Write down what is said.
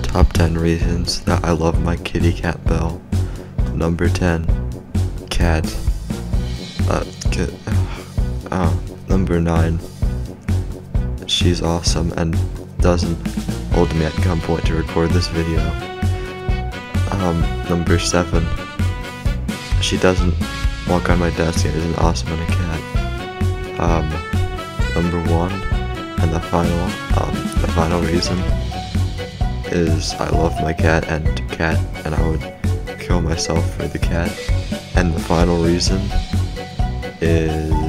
Top 10 reasons that I love my kitty cat Belle. Number 10, cat. Number 9, she's awesome and doesn't hold me at gunpoint to record this video. Number 7, she doesn't walk on my desk and isn't awesome and a cat. Number 1, and the final reason is I love my cat, and I would kill myself for the cat. And the final reason is